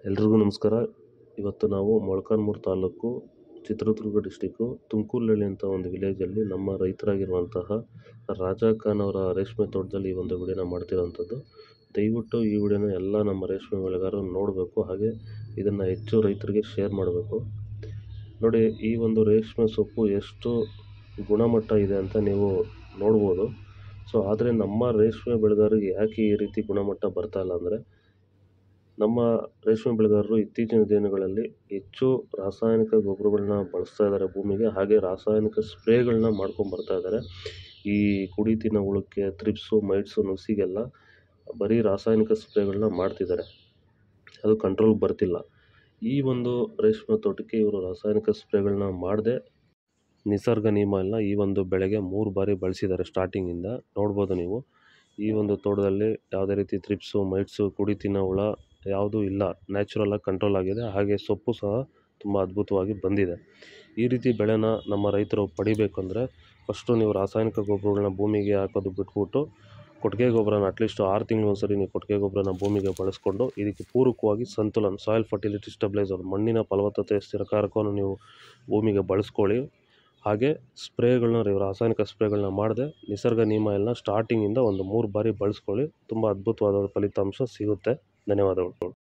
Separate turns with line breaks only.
ಎಲ್ರಿಗೂ ನಮಸ್ಕಾರ. ಇವತ್ತು ನಾವು ಮೊಳಕಾಲ್ಮೂರು ತಾಲೂಕು, ಚಿತ್ರದುರ್ಗ ಡಿಸ್ಟಿಕ್ಕು, ತುಮಕೂರುಳ್ಳಿ ಅಂತ ಒಂದು ವಿಲೇಜಲ್ಲಿ ನಮ್ಮ ರೈತರಾಗಿರುವಂತಹ ರಾಜಾ ಖಾನ್ ಅವರ ರೇಷ್ಮೆ ತೋಟದಲ್ಲಿ ಈ ಒಂದು ವಿಡಿಯೋನ ಮಾಡ್ತಿರೋವಂಥದ್ದು. ದಯವಿಟ್ಟು ಈ ವಿಡಿಯೋನ ಎಲ್ಲ ನಮ್ಮ ರೇಷ್ಮೆ ಬೆಳೆಗಾರರು ನೋಡಬೇಕು, ಹಾಗೆ ಇದನ್ನು ಹೆಚ್ಚು ರೈತರಿಗೆ ಶೇರ್ ಮಾಡಬೇಕು. ನೋಡಿ, ಈ ಒಂದು ರೇಷ್ಮೆ ಸೊಪ್ಪು ಎಷ್ಟು ಗುಣಮಟ್ಟ ಇದೆ ಅಂತ ನೀವು ನೋಡ್ಬೋದು. ಆದರೆ ನಮ್ಮ ರೇಷ್ಮೆ ಬೆಳೆಗಾರರಿಗೆ ಯಾಕೆ ಈ ರೀತಿ ಗುಣಮಟ್ಟ ಬರ್ತಾ ಇಲ್ಲ ಅಂದರೆ, ನಮ್ಮ ರೇಷ್ಮೆ ಬೆಳೆಗಾರರು ಇತ್ತೀಚಿನ ದಿನಗಳಲ್ಲಿ ಹೆಚ್ಚು ರಾಸಾಯನಿಕ ಗೊಬ್ಬರಗಳನ್ನ ಬಳಸ್ತಾ ಇದ್ದಾರೆ ಭೂಮಿಗೆ, ಹಾಗೆ ರಾಸಾಯನಿಕ ಸ್ಪ್ರೇಗಳನ್ನ ಮಾಡ್ಕೊಂಬರ್ತಾ ಇದ್ದಾರೆ. ಈ ಕುಡಿ ತಿನ್ನೋ ಹುಳಕ್ಕೆ, ಥ್ರಿಪ್ಸು, ಮೈಟ್ಸು, ನುಸಿಗೆಲ್ಲ ಬರೀ ರಾಸಾಯನಿಕ ಸ್ಪ್ರೇಗಳನ್ನ ಮಾಡ್ತಿದ್ದಾರೆ, ಅದು ಕಂಟ್ರೋಲ್ಗೆ ಬರ್ತಿಲ್ಲ. ಈ ಒಂದು ರೇಷ್ಮೆ ತೋಟಕ್ಕೆ ಇವರು ರಾಸಾಯನಿಕ ಸ್ಪ್ರೇಗಳನ್ನ ಮಾಡದೆ ನಿಸರ್ಗ ನಿಯಮನ ಈ ಒಂದು ಬೆಳೆಗೆ 3 ಬಾರಿ ಬಳಸಿದ್ದಾರೆ. ಸ್ಟಾರ್ಟಿಂಗಿಂದ ನೋಡ್ಬೋದು ನೀವು. ಈ ಒಂದು ತೋಟದಲ್ಲಿ ಯಾವುದೇ ರೀತಿ ಥ್ರಿಪ್ಸು, ಮೈಟ್ಸು, ಕುಡಿ ತಿನ್ನೋ ಹುಳ ಯಾವುದೂ ಇಲ್ಲ, ನ್ಯಾಚುರಲಾಗಿ ಕಂಟ್ರೋಲ್ ಆಗಿದೆ. ಹಾಗೆ ಸೊಪ್ಪು ಸಹ ತುಂಬ ಅದ್ಭುತವಾಗಿ ಬಂದಿದೆ. ಈ ರೀತಿ ಬೆಳೆನ ನಮ್ಮ ರೈತರು ಪಡಿಬೇಕಂದ್ರೆ ಫಸ್ಟು ನೀವು ರಾಸಾಯನಿಕ ಗೊಬ್ಬರಗಳನ್ನ ಭೂಮಿಗೆ ಹಾಕೋದು ಬಿಟ್ಬಿಟ್ಟು, ಕೊಟ್ಟಿಗೆ ಗೊಬ್ಬರನ ಅಟ್ಲೀಸ್ಟ್ 6 ತಿಂಗಳು ಒಂದ್ಸರಿ ನೀವು ಕೊಟ್ಟಿಗೆ ಗೊಬ್ಬರನ ಭೂಮಿಗೆ ಬಳಸ್ಕೊಂಡು, ಇದಕ್ಕೆ ಪೂರಕವಾಗಿ ಸಂತುಲನ ಸಾಯಿಲ್ ಫರ್ಟಿಲಿಟಿ ಸ್ಟೆಬಿಲೈಸರ್, ಮಣ್ಣಿನ ಫಲವತ್ತತೆ ಸ್ಥಿರಕಾರಕವನ್ನು ನೀವು ಭೂಮಿಗೆ ಬಳಸ್ಕೊಳ್ಳಿ. ಹಾಗೆ ಸ್ಪ್ರೇಗಳನ್ನ, ರಾಸಾಯನಿಕ ಸ್ಪ್ರೇಗಳನ್ನ ಮಾಡದೆ ನಿಸರ್ಗ ನಿಯಮ ಸ್ಟಾರ್ಟಿಂಗಿಂದ ಒಂದು 3 ಬಾರಿ ಬಳಸ್ಕೊಳ್ಳಿ. ತುಂಬ ಅದ್ಭುತವಾದ ಫಲಿತಾಂಶ ಸಿಗುತ್ತೆ. ಧನ್ಯವಾದಗಳು.